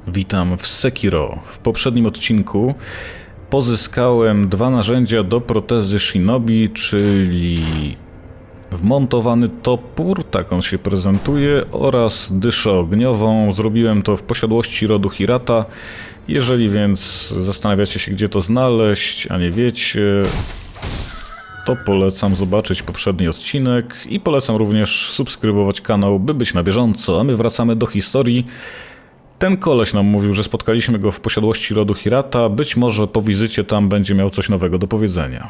Witam w Sekiro. W poprzednim odcinku pozyskałem dwa narzędzia do protezy Shinobi, czyli wmontowany topór, tak on się prezentuje, oraz dyszę ogniową. Zrobiłem to w posiadłości rodu Hirata. Jeżeli więc zastanawiacie się, gdzie to znaleźć, a nie wiecie, to polecam zobaczyć poprzedni odcinek i polecam również subskrybować kanał, by być na bieżąco, a my wracamy do historii. Ten koleś nam mówił, że spotkaliśmy go w posiadłości rodu Hirata. Być może po wizycie tam będzie miał coś nowego do powiedzenia.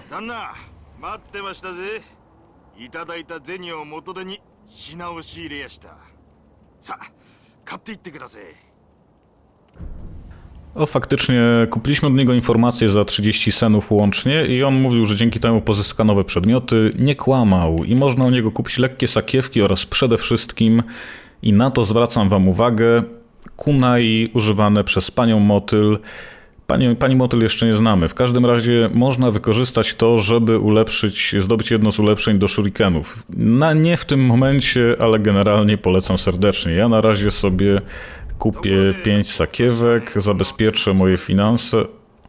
O, faktycznie kupiliśmy od niego informacje za 30 senów łącznie i on mówił, że dzięki temu pozyska nowe przedmioty. Nie kłamał i można u niego kupić lekkie sakiewki oraz przede wszystkim, i na to zwracam wam uwagę, kunai używane przez panią Motyl. Pani Motyl jeszcze nie znamy. W każdym razie można wykorzystać to, żeby zdobyć jedno z ulepszeń do shurikenów. Nie w tym momencie, ale generalnie polecam serdecznie. Ja na razie sobie kupię 5 sakiewek, zabezpieczę moje finanse.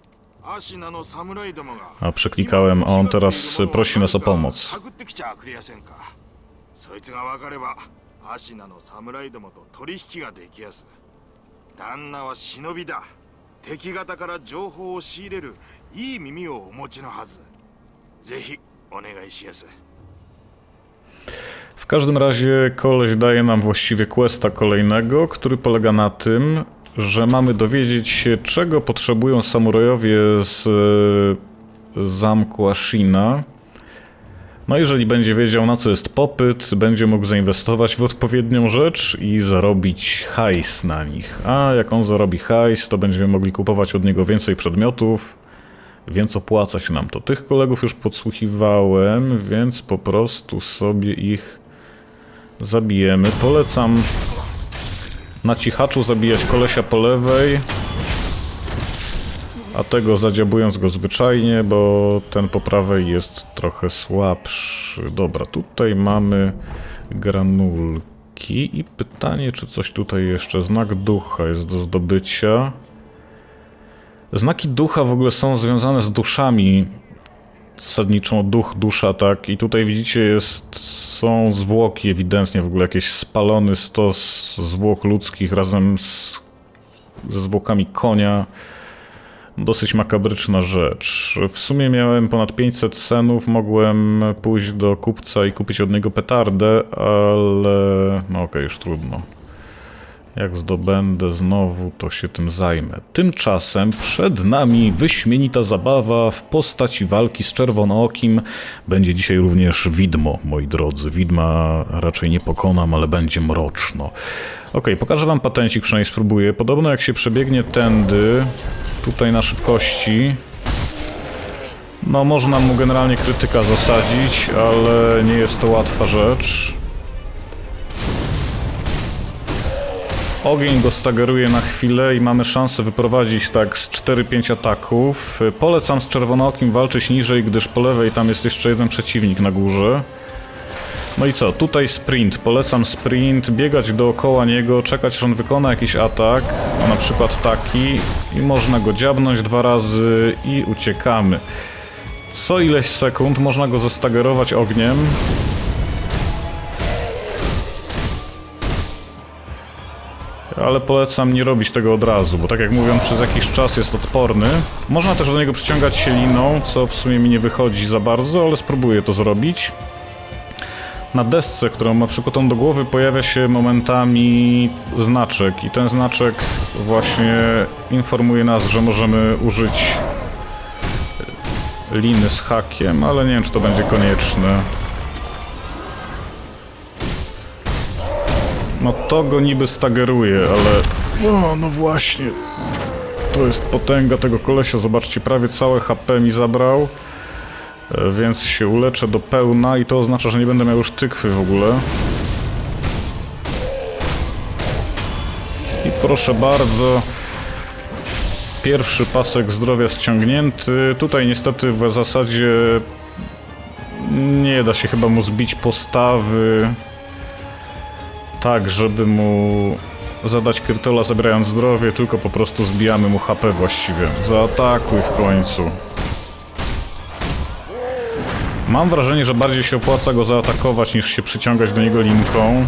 A przeklikałem, a on teraz prosi nas o pomoc. W każdym razie koleś daje nam właściwie questa kolejnego, który polega na tym, że mamy dowiedzieć się, czego potrzebują samurajowie z zamku Ashina. No jeżeli będzie wiedział, na co jest popyt, będzie mógł zainwestować w odpowiednią rzecz i zarobić hajs na nich. A jak on zarobi hajs, to będziemy mogli kupować od niego więcej przedmiotów, więc opłaca się nam to. Tych kolegów już podsłuchiwałem, więc po prostu sobie ich zabijemy. Polecam na cichaczu zabijać kolesia po lewej, a tego zadziabując go zwyczajnie, bo ten po prawej jest trochę słabszy. Dobra, tutaj mamy granulki i pytanie, czy coś tutaj jeszcze. Znak ducha jest do zdobycia. Znaki ducha w ogóle są związane z duszami. Zasadniczo duch, dusza, tak. I tutaj widzicie, są zwłoki ewidentnie, w ogóle jakiś spalony stos zwłok ludzkich razem ze zwłokami konia. Dosyć makabryczna rzecz. W sumie miałem ponad 500 senów, mogłem pójść do kupca i kupić od niego petardę, ale no okej, już trudno. Jak zdobędę znowu, to się tym zajmę. Tymczasem przed nami wyśmienita zabawa w postaci walki z czerwonookim. Będzie dzisiaj również widmo, moi drodzy. Widma raczej nie pokonam, ale będzie mroczno. Okej, pokażę wam patencik, przynajmniej spróbuję. Podobno jak się przebiegnie tędy, tutaj na szybkości, no można mu generalnie krytyka zasadzić, ale nie jest to łatwa rzecz. Ogień go stageruje na chwilę i mamy szansę wyprowadzić tak z 4-5 ataków. Polecam z czerwonookim walczyć niżej, gdyż po lewej tam jest jeszcze jeden przeciwnik na górze. No i co? Tutaj sprint. Polecam sprint, biegać dookoła niego, czekać, aż on wykona jakiś atak, na przykład taki, i można go dziabnąć 2 razy i uciekamy. Co ileś sekund można go zastagerować ogniem. Ale polecam nie robić tego od razu, bo tak jak mówią, przez jakiś czas jest odporny. Można też do niego przyciągać się liną, co w sumie mi nie wychodzi za bardzo, ale spróbuję to zrobić. Na desce, którą ma przykutą do głowy, pojawia się momentami znaczek i ten znaczek właśnie informuje nas, że możemy użyć liny z hakiem, ale nie wiem, czy to będzie konieczne. No to go niby stageruje, ale... O, no właśnie. To jest potęga tego kolesia, zobaczcie, prawie całe HP mi zabrał. Więc się uleczę do pełna i to oznacza, że nie będę miał już tykwy w ogóle. I proszę bardzo, pierwszy pasek zdrowia ściągnięty. Tutaj niestety w zasadzie nie da się chyba mu zbić postawy tak, żeby mu zadać Kyrtola zabierając zdrowie, tylko po prostu zbijamy mu HP właściwie. Zaatakuj w końcu. Mam wrażenie, że bardziej się opłaca go zaatakować niż się przyciągać do niego linką.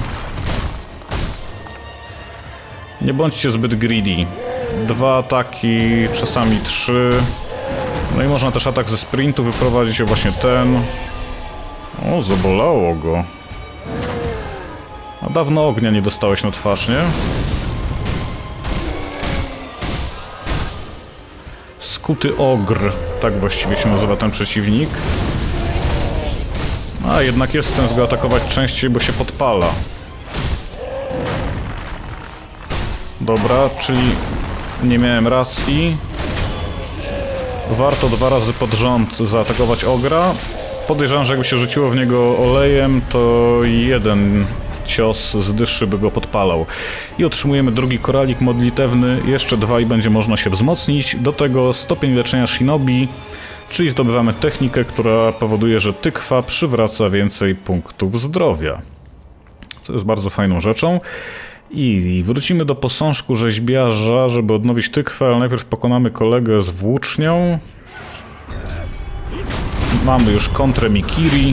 Nie bądźcie zbyt greedy. 2 ataki, czasami 3. No i można też atak ze sprintu wyprowadzić, właśnie ten. O, zabolało go. A dawno ognia nie dostałeś na twarz, nie? Skuty ogr, tak właściwie się nazywa ten przeciwnik. A jednak jest sens go atakować częściej, bo się podpala. Dobra, czyli nie miałem racji. Warto 2 razy pod rząd zaatakować ogra. Podejrzewam, że jakby się rzuciło w niego olejem, to 1 cios z dyszy by go podpalał. I otrzymujemy drugi koralik modlitewny, jeszcze 2 i będzie można się wzmocnić. Do tego stopień leczenia shinobi, czyli zdobywamy technikę, która powoduje, że tykwa przywraca więcej punktów zdrowia. Co jest bardzo fajną rzeczą. I wrócimy do posążku rzeźbiarza, żeby odnowić tykwę, ale najpierw pokonamy kolegę z włócznią. Mamy już kontrę Mikiri,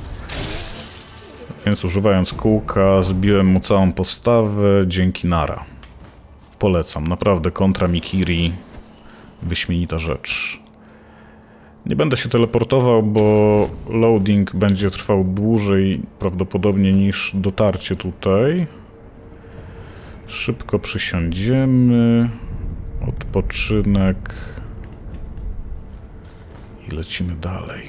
więc używając kółka zbiłem mu całą postawę, dzięki Nara. Polecam, naprawdę kontra Mikiri, wyśmienita rzecz. Nie będę się teleportował, bo loading będzie trwał dłużej prawdopodobnie niż dotarcie tutaj. Szybko przysiądziemy, odpoczynek i lecimy dalej.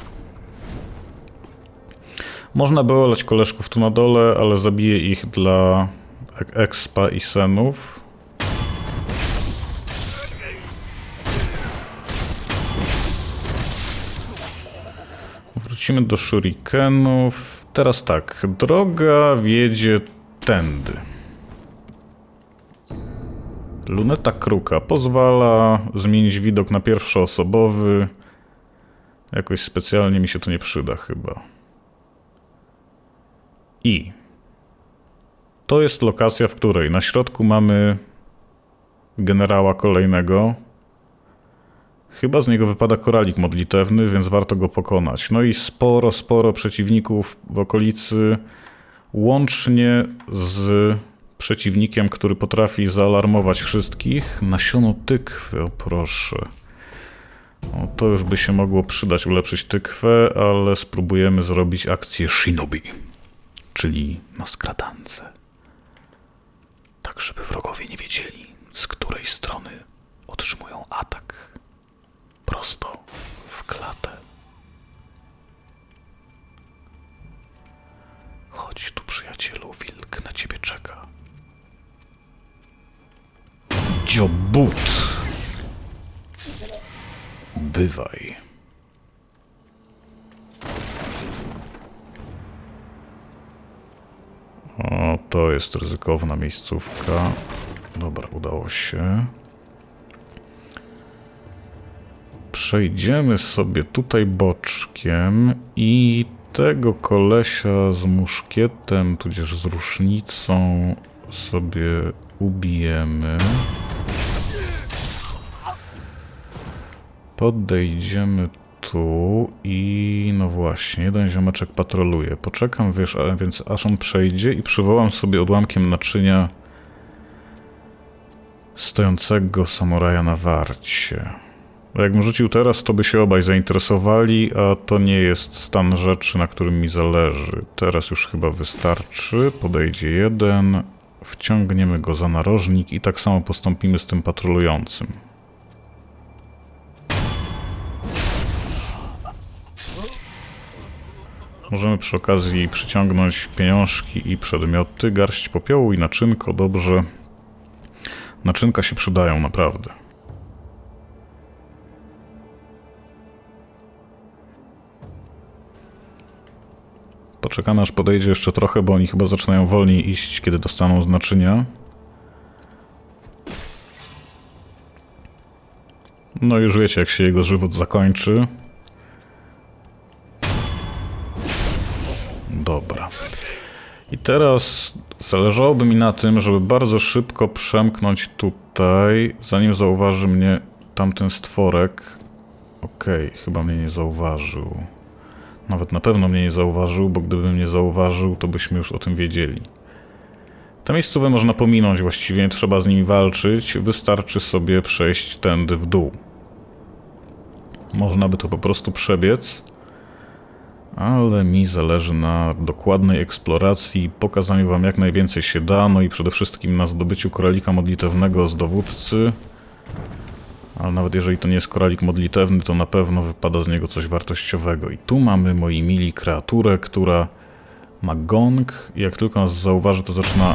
Można było leć koleżków tu na dole, ale zabiję ich dla expa i senów. Wrócimy do shurikenów. Teraz tak, droga wiedzie tędy. Luneta kruka pozwala zmienić widok na pierwszoosobowy. Jakoś specjalnie mi się to nie przyda chyba. I to jest lokacja, w której na środku mamy generała kolejnego. Chyba z niego wypada koralik modlitewny, więc warto go pokonać. No i sporo przeciwników w okolicy, łącznie z przeciwnikiem, który potrafi zaalarmować wszystkich. Nasiono tykwy, o proszę. O, to już by się mogło przydać, ulepszyć tykwę, ale spróbujemy zrobić akcję shinobi, czyli na skradance. Tak, żeby wrogowie nie wiedzieli, z której strony otrzymują atak. Prosto w klatę. Chodź tu, przyjacielu, wilk na ciebie czeka. Dziobut! Bywaj. O, to jest ryzykowna miejscówka. Dobra, udało się. Przejdziemy sobie tutaj boczkiem i tego kolesia z muszkietem, tudzież z rusznicą sobie ubijemy. Podejdziemy tu i no właśnie, jeden ziomeczek patroluje. Poczekam, wiesz, więc aż on przejdzie i przywołam sobie odłamkiem naczynia stojącego samuraja na warcie. Jakbym rzucił teraz, to by się obaj zainteresowali, a to nie jest stan rzeczy, na którym mi zależy. Teraz już chyba wystarczy. Podejdzie jeden, wciągniemy go za narożnik i tak samo postąpimy z tym patrolującym. Możemy przy okazji przyciągnąć pieniążki i przedmioty, garść popiołu i naczynko, dobrze. Naczynka się przydają, naprawdę. Poczekamy, aż podejdzie jeszcze trochę, bo oni chyba zaczynają wolniej iść, kiedy dostaną z naczynia. No już wiecie, jak się jego żywot zakończy. Dobra. I teraz Zależałoby mi na tym, żeby bardzo szybko przemknąć tutaj, zanim zauważy mnie tamten stworek. Okej, chyba mnie nie zauważył. Nawet na pewno mnie nie zauważył, bo gdyby mnie zauważył, to byśmy już o tym wiedzieli. Te miejscowe można pominąć właściwie, nie trzeba z nimi walczyć, wystarczy sobie przejść tędy w dół. Można by to po prostu przebiec, ale mi zależy na dokładnej eksploracji, pokazaniu wam jak najwięcej się da, no i przede wszystkim na zdobyciu koralika modlitewnego z dowódcy. Ale nawet jeżeli to nie jest koralik modlitewny, to na pewno wypada z niego coś wartościowego. I tu mamy, moi mili, kreaturę, która ma gong i jak tylko nas zauważy, to zaczyna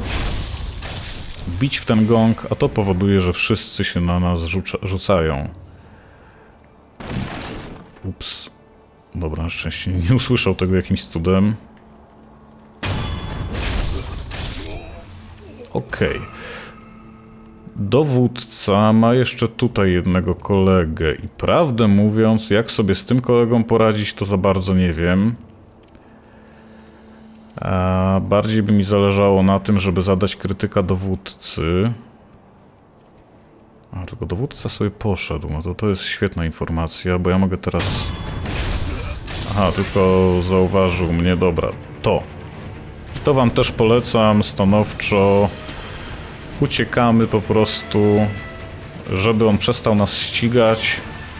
bić w ten gong, a to powoduje, że wszyscy się na nas rzucają. Ups. Dobra, na szczęście nie usłyszał tego jakimś cudem. Okej. Dowódca ma jeszcze tutaj jednego kolegę i prawdę mówiąc, jak sobie z tym kolegą poradzić, to za bardzo nie wiem. A bardziej by mi zależało na tym, żeby zadać krytyka dowódcy. A, tylko dowódca sobie poszedł, no to jest świetna informacja, bo ja mogę teraz... Aha, tylko zauważył mnie, dobra, to wam też polecam stanowczo. Uciekamy po prostu, żeby on przestał nas ścigać.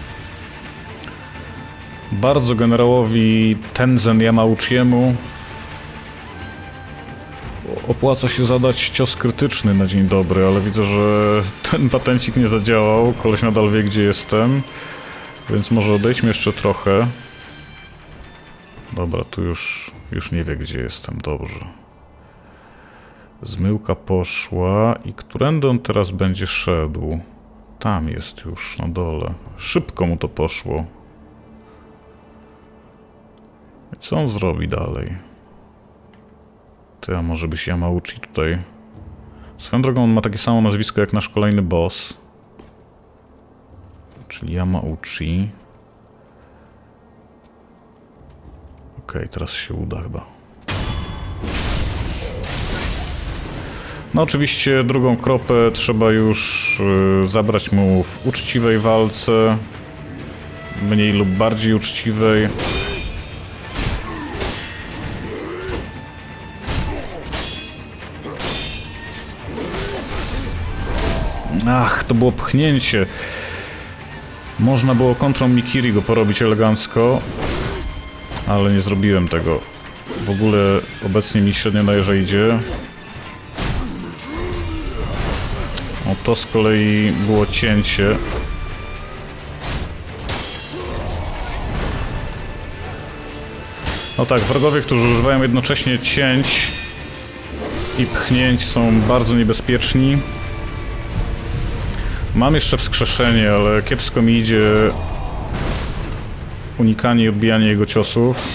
Bardzo generałowi Tenzen Yamauchiemu opłaca się zadać cios krytyczny na dzień dobry, ale widzę, że ten patencik nie zadziałał. Koleś nadal wie, gdzie jestem, więc może odejdźmy jeszcze trochę. Dobra, tu już nie wie, gdzie jestem, dobrze. Zmyłka poszła i którędy on teraz będzie szedł? Tam jest już, na dole. Szybko mu to poszło. I co on zrobi dalej? Ty, a może byś Yamauchi tutaj... Swoją drogą on ma takie samo nazwisko jak nasz kolejny boss. Czyli Yamauchi. Okej, teraz się uda chyba. No oczywiście drugą kropę trzeba już zabrać mu w uczciwej walce. Mniej lub bardziej uczciwej. Ach, to było pchnięcie. Można było kontrą Mikiri go porobić elegancko, ale nie zrobiłem tego. W ogóle obecnie mi średnio na jeże idzie. O, to z kolei było cięcie. No tak, wrogowie, którzy używają jednocześnie cięć i pchnięć, są bardzo niebezpieczni. Mam jeszcze wskrzeszenie, ale kiepsko mi idzie unikanie i odbijanie jego ciosów.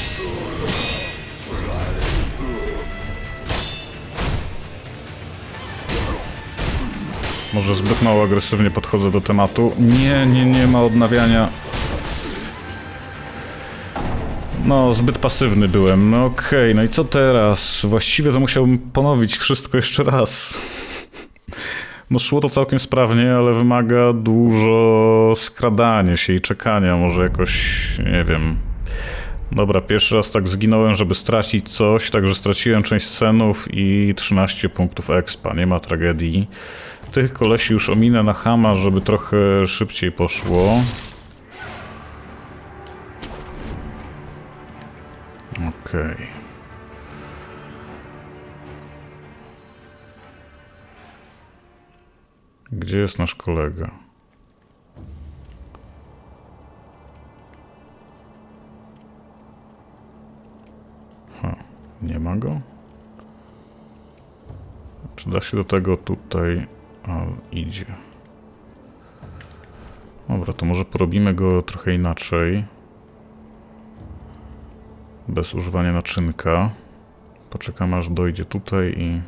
Może zbyt mało agresywnie podchodzę do tematu. Nie ma odnawiania. No, zbyt pasywny byłem. No okej, no i co teraz? Właściwie to musiałbym ponowić wszystko jeszcze raz. No szło to całkiem sprawnie, ale wymaga dużo skradania się i czekania. Może jakoś, nie wiem... Dobra, pierwszy raz tak zginąłem, żeby stracić coś, także straciłem część scenów i 13 punktów expa, nie ma tragedii. Tych kolesi już ominę na chama, żeby trochę szybciej poszło. Okej. Gdzie jest nasz kolega? Nie ma go? Czy da się do tego tutaj... A, idzie. Dobra, to może porobimy go trochę inaczej. Bez używania naczynka. Poczekamy aż dojdzie tutaj i...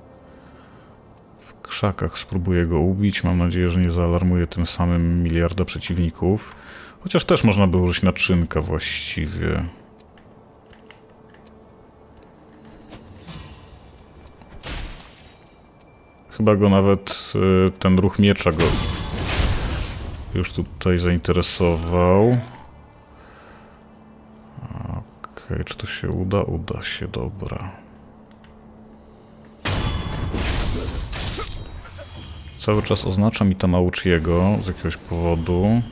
w krzakach spróbuję go ubić. Mam nadzieję, że nie zaalarmuje tym samym miliarda przeciwników. Chociaż też można by użyć naczynka właściwie. chyba go nawet ten ruch miecza go już tutaj zainteresował. Okej, czy to się uda? Uda się, dobra. Cały czas oznacza mi Tamauchiego z jakiegoś powodu.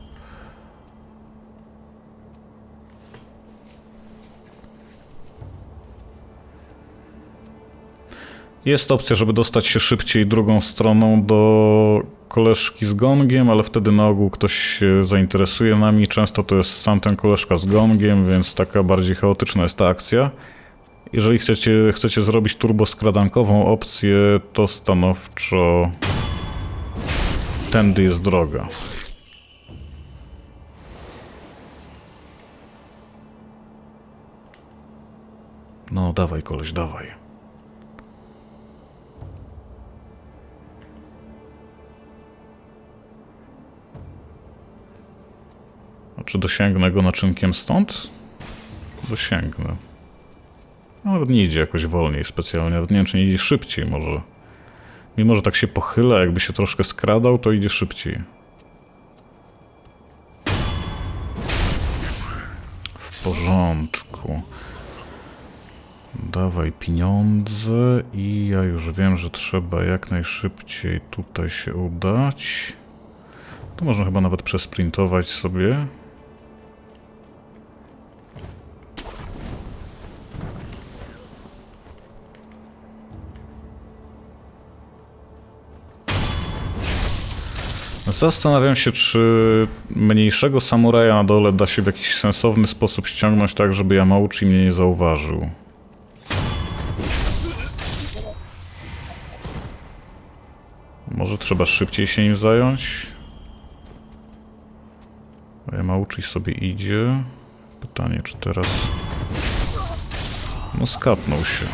Jest opcja, żeby dostać się szybciej drugą stroną do koleżki z gongiem, ale wtedy na ogół ktoś się zainteresuje nami. Często to jest sam ten koleżka z gongiem, więc taka bardziej chaotyczna jest ta akcja. Jeżeli chcecie zrobić turboskradankową opcję, to stanowczo tędy jest droga. No dawaj koleś, dawaj. A czy dosięgnę go naczynkiem stąd? Dosięgnę. Nawet nie idzie jakoś wolniej specjalnie, nawet nie wiem, czy nie idzie szybciej może. Mimo że tak się pochyla, jakby się troszkę skradał, to idzie szybciej. W porządku. Dawaj pieniądze i ja już wiem, że trzeba jak najszybciej tutaj się udać. To można chyba nawet przesprintować sobie. Zastanawiam się, czy mniejszego samuraja na dole da się w jakiś sensowny sposób ściągnąć tak, żeby Yamauchi mnie nie zauważył. Może trzeba szybciej się nim zająć? Yamauchi sobie idzie. Pytanie, czy teraz... No skapnął się.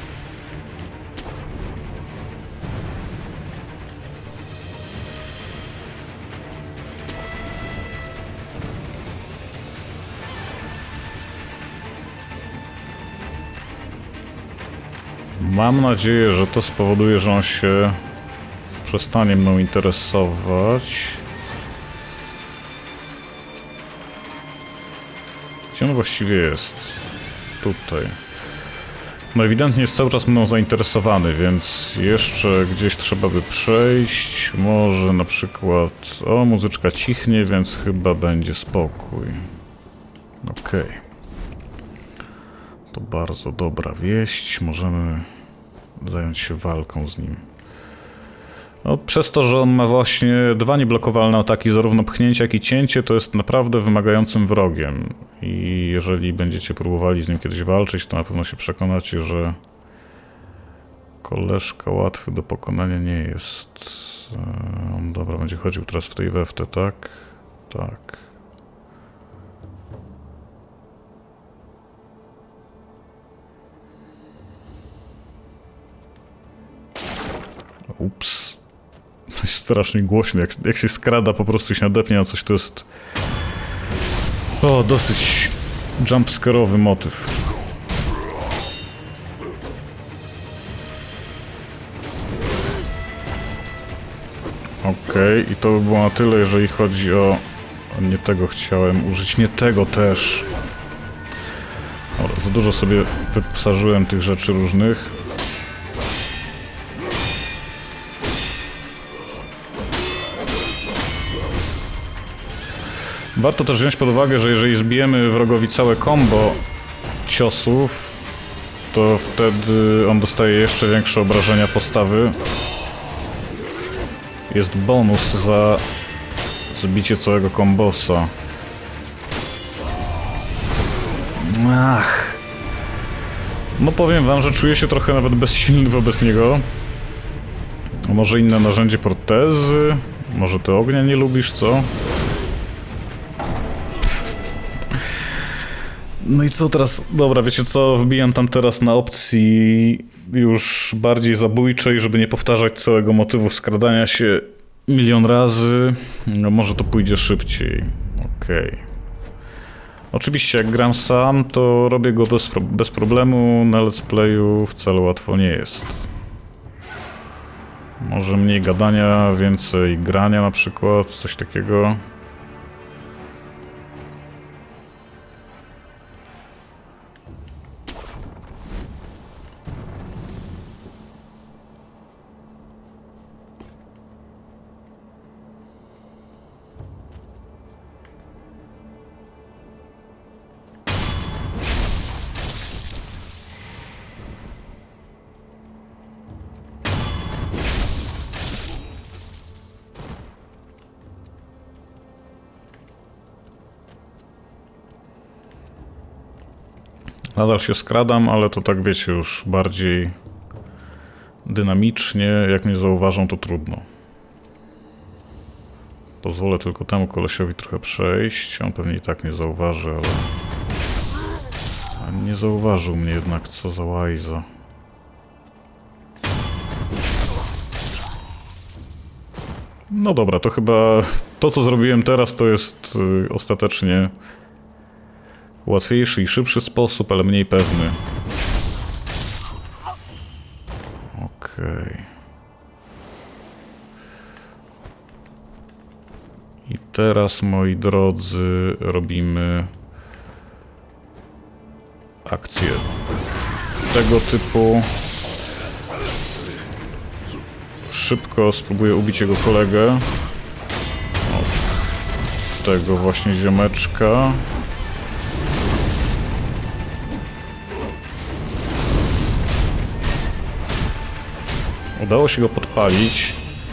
Mam nadzieję, że to spowoduje, że on się przestanie mną interesować. Gdzie on właściwie jest? Tutaj. No ewidentnie jest cały czas mną zainteresowany, więc jeszcze gdzieś trzeba by przejść. Może na przykład... O, muzyczka cichnie, więc chyba będzie spokój. Okej. To bardzo dobra wieść. Możemy zająć się walką z nim. No, przez to, że on ma właśnie dwa nieblokowalne ataki, zarówno pchnięcie, jak i cięcie, to jest naprawdę wymagającym wrogiem. I jeżeli będziecie próbowali z nim kiedyś walczyć, to na pewno się przekonacie, że koleżka łatwy do pokonania nie jest. On, dobra, będzie chodził teraz w tej weftę, tak? Tak. Ups. To jest strasznie głośno. Jak się skrada, po prostu się nadepnie na coś, to jest... O, dosyć jumpscare'owy motyw. Okej, i to by było na tyle, jeżeli chodzi o... Nie tego chciałem użyć, nie tego też. Dobra, za dużo sobie wyposażyłem tych rzeczy różnych. Warto też wziąć pod uwagę, że jeżeli zbijemy wrogowi całe combo ciosów, to wtedy on dostaje jeszcze większe obrażenia postawy. Jest bonus za zbicie całego kombosa. Ach. No powiem wam, że czuję się trochę nawet bezsilny wobec niego. Może inne narzędzie protezy? Może ty ognia nie lubisz, co? No i co teraz? Dobra, wiecie co? Wbijam tam teraz na opcji już bardziej zabójczej, żeby nie powtarzać całego motywu skradania się milion razy. No może to pójdzie szybciej. Okej. Oczywiście jak gram sam, to robię go bez problemu. Na let's playu wcale łatwo nie jest. Może mniej gadania, więcej grania na przykład, coś takiego. Nadal się skradam, ale to tak wiecie, już bardziej dynamicznie. Jak mnie zauważą, to trudno. Pozwolę tylko temu kolesiowi trochę przejść. On pewnie i tak nie zauważy, ale... A nie zauważył mnie jednak, co za łajza. No dobra, to chyba to, co zrobiłem teraz, to jest ostatecznie łatwiejszy i szybszy sposób, ale mniej pewny. Okej. I teraz, moi drodzy, robimy akcję tego typu. Szybko spróbuję ubić jego kolegę. O, tego właśnie ziomeczka. Udało się go podpalić.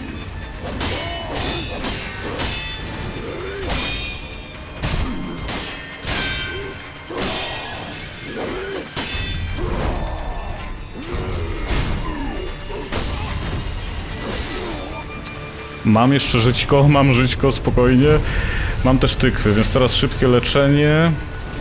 Mam jeszcze żyćko, mam żyćko, spokojnie. Mam też tykwy, więc teraz szybkie leczenie.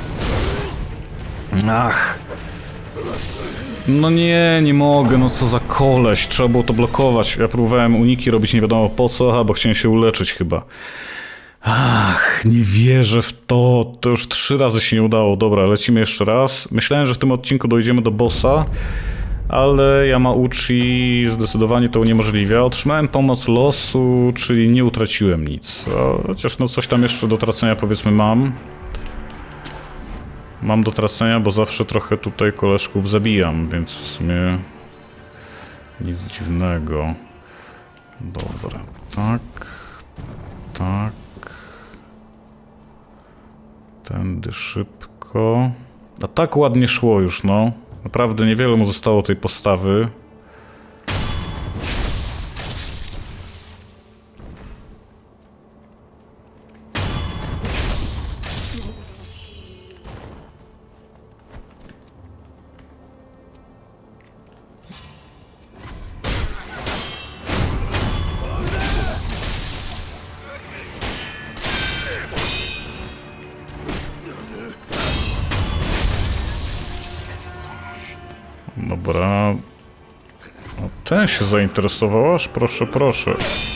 Ach. No nie mogę, no co za koleś, trzeba było to blokować. Ja próbowałem uniki robić nie wiadomo po co, aha, bo chciałem się uleczyć chyba. Ach, nie wierzę w to, to już 3 razy się nie udało. Dobra, lecimy jeszcze raz. Myślałem, że w tym odcinku dojdziemy do bossa, ale Yamauchi zdecydowanie to uniemożliwia. Otrzymałem pomoc losu, czyli nie utraciłem nic. Chociaż no coś tam jeszcze do tracenia powiedzmy mam. Mam do tracenia, bo zawsze trochę tutaj koleżków zabijam, więc w sumie nic dziwnego. Dobra, tak, tak. Tędy szybko. A tak ładnie szło już, no. Naprawdę niewiele mu zostało tej postawy. Dobra. O, ten się zainteresował, aż proszę, proszę.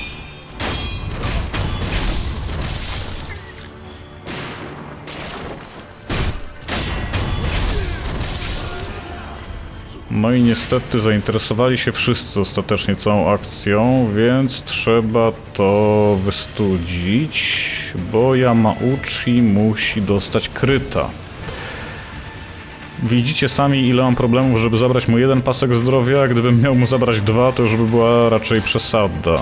No i niestety zainteresowali się wszyscy ostatecznie całą akcją, więc trzeba to wystudzić, bo Yamauchi musi dostać kryta. Widzicie sami, ile mam problemów, żeby zabrać mu 1 pasek zdrowia, a gdybym miał mu zabrać 2, to już by była raczej przesada.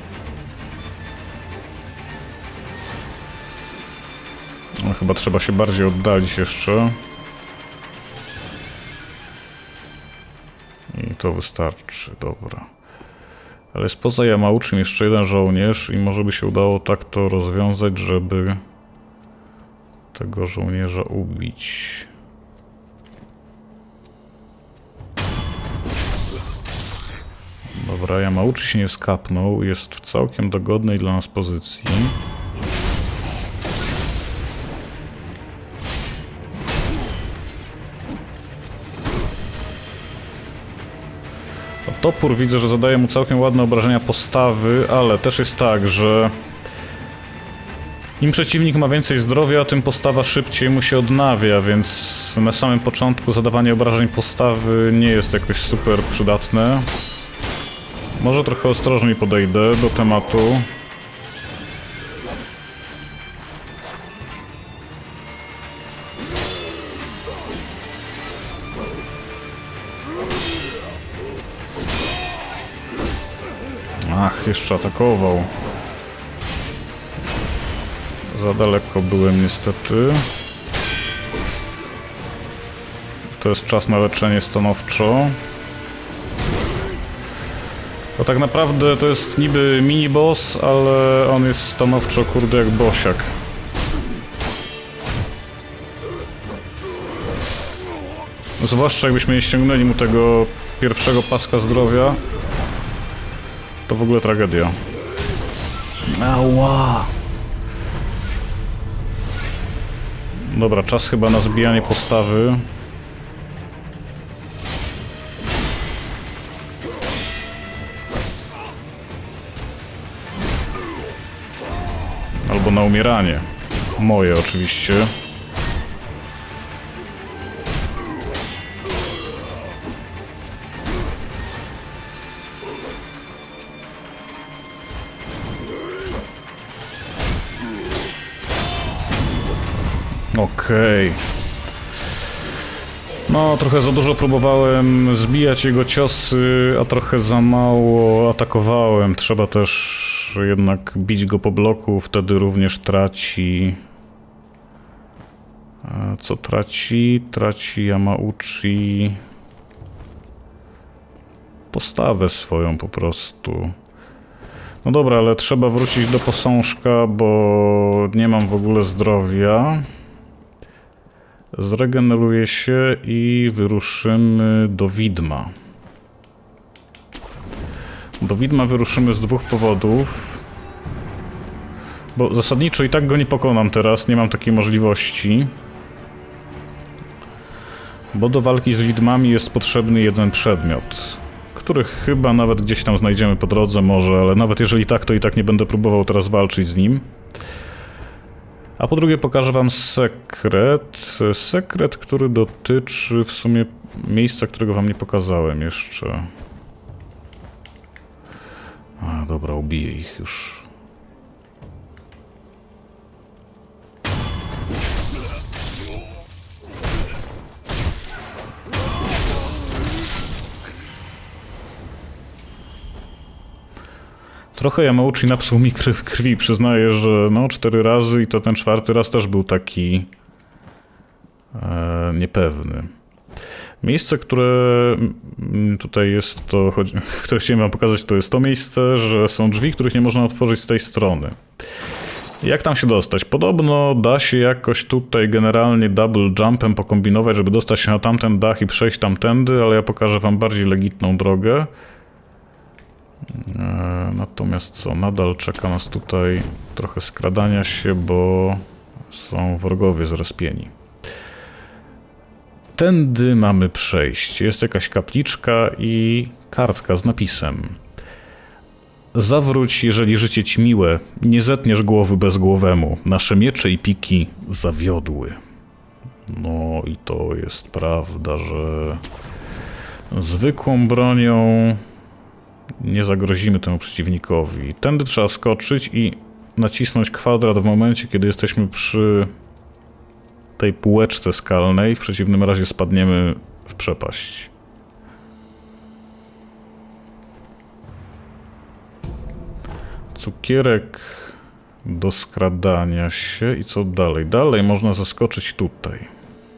No, chyba trzeba się bardziej oddalić jeszcze. I to wystarczy, dobra. Ale spoza Yamauchi jeszcze 1 żołnierz i może by się udało tak to rozwiązać, żeby tego żołnierza ubić. Dobra, Yamauchi się nie skapnął, jest w całkiem dogodnej dla nas pozycji. Topór widzę, że zadaje mu całkiem ładne obrażenia postawy, ale też jest tak, że im przeciwnik ma więcej zdrowia, tym postawa szybciej mu się odnawia, więc na samym początku zadawanie obrażeń postawy nie jest jakoś super przydatne. Może trochę ostrożniej podejdę do tematu. Ach, jeszcze atakował. Za daleko byłem niestety. To jest czas na leczenie stanowczo. Bo tak naprawdę to jest niby mini boss, ale on jest stanowczo kurde jak bosiak. Zwłaszcza jakbyśmy nie ściągnęli mu tego pierwszego paska zdrowia. To w ogóle tragedia. Ała! Dobra, czas chyba na zbijanie postawy. Albo na umieranie. Moje oczywiście. Okej. No, trochę za dużo próbowałem zbijać jego ciosy, a trochę za mało atakowałem. Trzeba też jednak bić go po bloku, wtedy również traci... Co traci? Traci Yamauchi... postawę swoją po prostu. No dobra, ale trzeba wrócić do posążka, bo nie mam w ogóle zdrowia. Zregeneruję się i wyruszymy do widma. Do widma wyruszymy z dwóch powodów. Bo zasadniczo i tak go nie pokonam teraz, nie mam takiej możliwości. Bo do walki z widmami jest potrzebny jeden przedmiot, który chyba nawet gdzieś tam znajdziemy po drodze może, ale nawet jeżeli tak, to i tak nie będę próbował teraz walczyć z nim. A po drugie pokażę wam sekret. Sekret, który dotyczy w sumie miejsca, którego wam nie pokazałem jeszcze. A, dobra, ubiję ich już. Trochę Yamauchi napsuł mi krwi, przyznaję, że no 4 razy i to ten 4. raz też był taki niepewny. Miejsce, które tutaj jest, które chciałem wam pokazać, to jest to miejsce, że są drzwi, których nie można otworzyć z tej strony. Jak tam się dostać? Podobno da się jakoś tutaj generalnie double jumpem pokombinować, żeby dostać się na tamten dach i przejść tamtędy, ale ja pokażę wam bardziej legitną drogę. Natomiast co, nadal czeka nas tutaj trochę skradania się, bo są wrogowie zrespieni. Tędy mamy przejść. Jest jakaś kapliczka i kartka z napisem: zawróć, jeżeli życie ci miłe, nie zetniesz głowy bezgłowemu. Nasze miecze i piki zawiodły. No i to jest prawda, że zwykłą bronią nie zagrozimy temu przeciwnikowi. Tędy trzeba skoczyć i nacisnąć kwadrat w momencie, kiedy jesteśmy przy tej półeczce skalnej. W przeciwnym razie spadniemy w przepaść. Cukierek do skradania się. I co dalej? Dalej można zaskoczyć tutaj.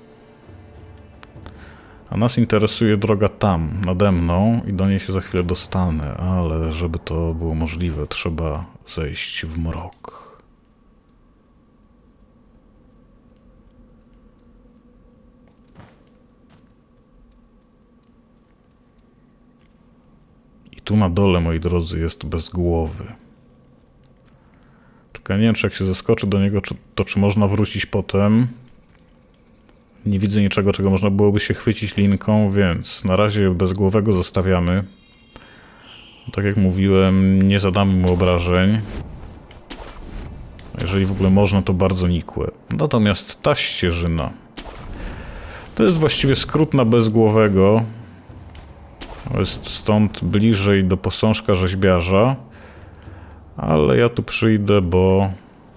A nas interesuje droga tam, nade mną i do niej się za chwilę dostanę, ale żeby to było możliwe, trzeba zejść w mrok. I tu na dole, moi drodzy, jest bezgłowy. Tylko ja nie wiem, czy jak się zeskoczy do niego, czy można wrócić potem. Nie widzę niczego, czego można byłoby się chwycić linką, więc na razie bezgłowego zostawiamy. Tak jak mówiłem, nie zadamy mu obrażeń. Jeżeli w ogóle można, to bardzo nikłe. Natomiast ta ścieżyna to jest właściwie skrót na bezgłowego. Jest stąd bliżej do posążka rzeźbiarza. Ale ja tu przyjdę, bo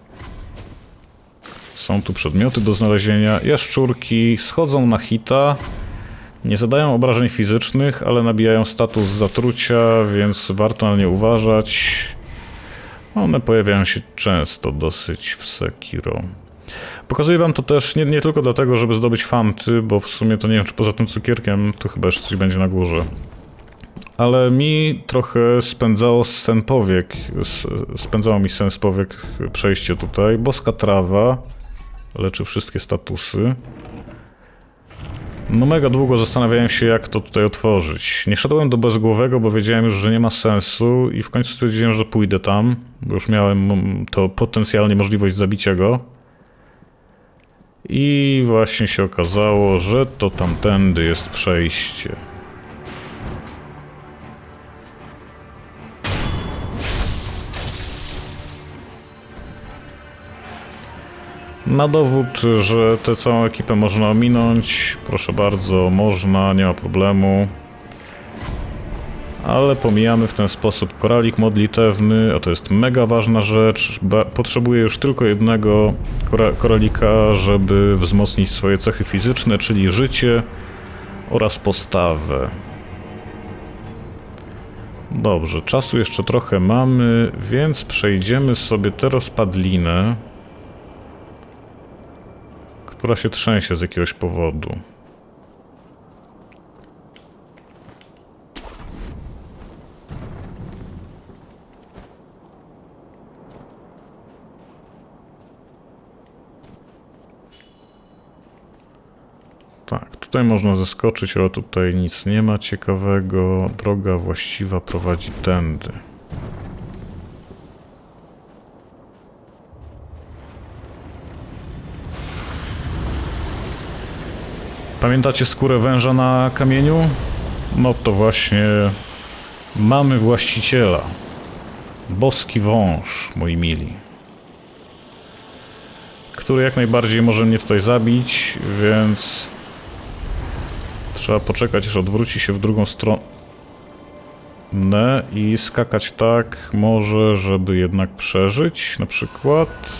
są tu przedmioty do znalezienia. Jaszczurki schodzą na hita. Nie zadają obrażeń fizycznych, ale nabijają status zatrucia, więc warto na nie uważać. One pojawiają się często dosyć w Sekiro. Pokazuję wam to też nie tylko dlatego, żeby zdobyć fanty, bo w sumie to nie wiem, czy poza tym cukierkiem to chyba jeszcze coś będzie na górze. Ale mi trochę spędzało mi sens powiek przejście tutaj. Boska trawa leczy wszystkie statusy. No mega długo zastanawiałem się, jak to tutaj otworzyć. Nie szedłem do bezgłowego, bo wiedziałem już, że nie ma sensu i w końcu stwierdziłem, że pójdę tam, bo już miałem to potencjalnie możliwość zabicia go. I właśnie się okazało, że to tamtędy jest przejście. Na dowód, że tę całą ekipę można ominąć, proszę bardzo, można, nie ma problemu. Ale pomijamy w ten sposób koralik modlitewny, a to jest mega ważna rzecz. Potrzebuję już tylko jednego koralika, żeby wzmocnić swoje cechy fizyczne, czyli życie oraz postawę. Dobrze, czasu jeszcze trochę mamy, więc przejdziemy sobie tę rozpadlinę, która się trzęsie z jakiegoś powodu. Tak, tutaj można zeskoczyć, ale tutaj nic nie ma ciekawego. Droga właściwa prowadzi tędy. Pamiętacie skórę węża na kamieniu? No to właśnie mamy właściciela. Boski wąż, moi mili. Który jak najbardziej może mnie tutaj zabić, więc trzeba poczekać, aż odwróci się w drugą stronę i skakać tak może, żeby jednak przeżyć, na przykład.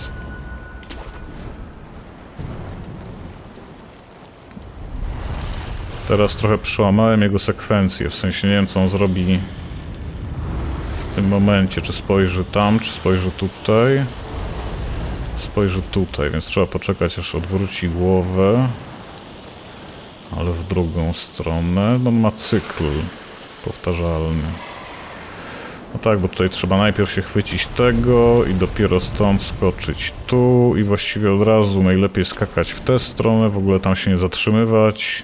Teraz trochę przełamałem jego sekwencję, w sensie nie wiem, co on zrobi w tym momencie, czy spojrzy tam, czy spojrzy tutaj. Spojrzy tutaj, więc trzeba poczekać, aż odwróci głowę. Ale w drugą stronę. No ma cykl powtarzalny. No tak, bo tutaj trzeba najpierw się chwycić tego i dopiero stąd skoczyć tu i właściwie od razu najlepiej skakać w tę stronę, w ogóle tam się nie zatrzymywać.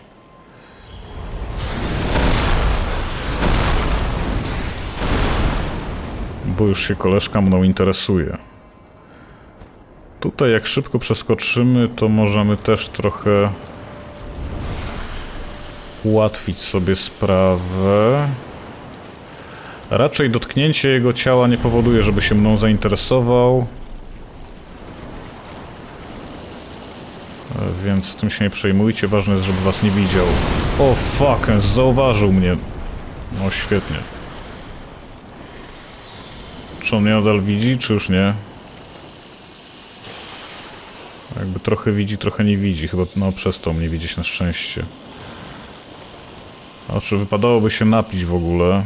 Bo już się koleżka mną interesuje. Tutaj jak szybko przeskoczymy, to możemy też trochę ułatwić sobie sprawę. Raczej dotknięcie jego ciała nie powoduje, żeby się mną zainteresował. Więc tym się nie przejmujcie, ważne jest, żeby was nie widział. O fuck, zauważył mnie. No świetnie. Czy on mnie nadal widzi, czy już nie? Jakby trochę widzi, trochę nie widzi. Chyba no, przestał mnie widzieć na szczęście. A czy wypadałoby się napić w ogóle?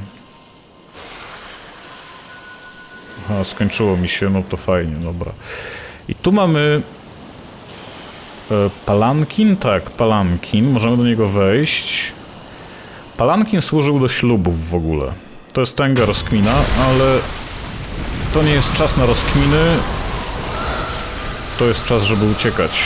Aha, skończyło mi się, no to fajnie, dobra. I tu mamy palankin? Tak, palankin. Możemy do niego wejść. Palankin służył do ślubów w ogóle. To jest tęga rozkmina, ale to nie jest czas na rozkminy. To jest czas, żeby uciekać.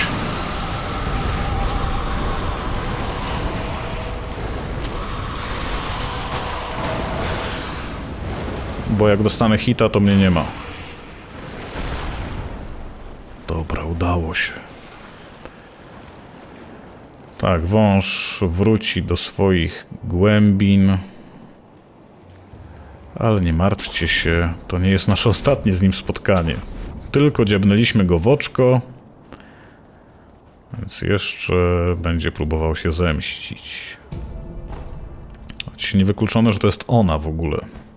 Bo jak dostanę hita, to mnie nie ma. Dobra, udało się. Tak, wąż wróci do swoich głębin. Ale nie martwcie się, to nie jest nasze ostatnie z nim spotkanie. Tylko dziabnęliśmy go w oczko, więc jeszcze będzie próbował się zemścić. Choć niewykluczone, że to jest ona w ogóle.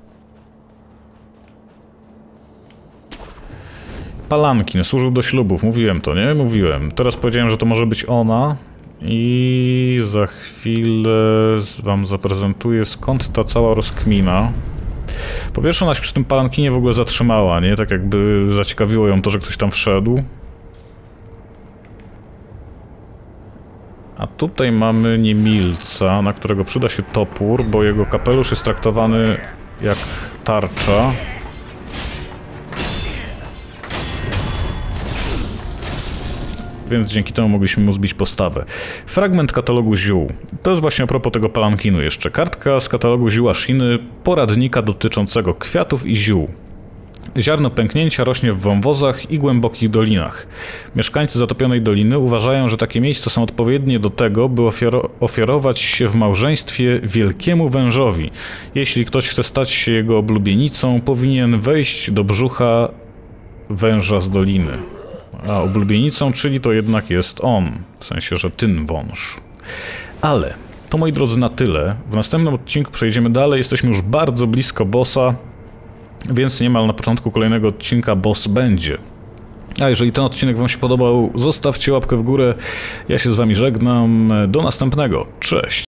Palankin służył do ślubów, mówiłem to, nie? Mówiłem. Teraz powiedziałem, że to może być ona i za chwilę wam zaprezentuję, skąd ta cała rozkmina. Po pierwsze, ona się przy tym palankinie w ogóle zatrzymała, nie? Tak jakby zaciekawiło ją to, że ktoś tam wszedł. A tutaj mamy niemilca, na którego przyda się topór, bo jego kapelusz jest traktowany jak tarcza. Więc dzięki temu mogliśmy mu zbić postawę. Fragment katalogu ziół. To jest właśnie a propos tego palankinu jeszcze. Kartka z katalogu ziół Ashiny, poradnika dotyczącego kwiatów i ziół. Ziarno pęknięcia rośnie w wąwozach i głębokich dolinach. Mieszkańcy Zatopionej Doliny uważają, że takie miejsca są odpowiednie do tego, by ofiarować się w małżeństwie wielkiemu wężowi. Jeśli ktoś chce stać się jego oblubienicą, powinien wejść do brzucha węża z doliny. A oblubienicą, czyli to jednak jest on, w sensie, że ten wąż. Ale to, moi drodzy, na tyle. W następnym odcinku przejdziemy dalej, jesteśmy już bardzo blisko bossa, więc niemal na początku kolejnego odcinka boss będzie. A jeżeli ten odcinek wam się podobał, zostawcie łapkę w górę. Ja się z wami żegnam. Do następnego. Cześć!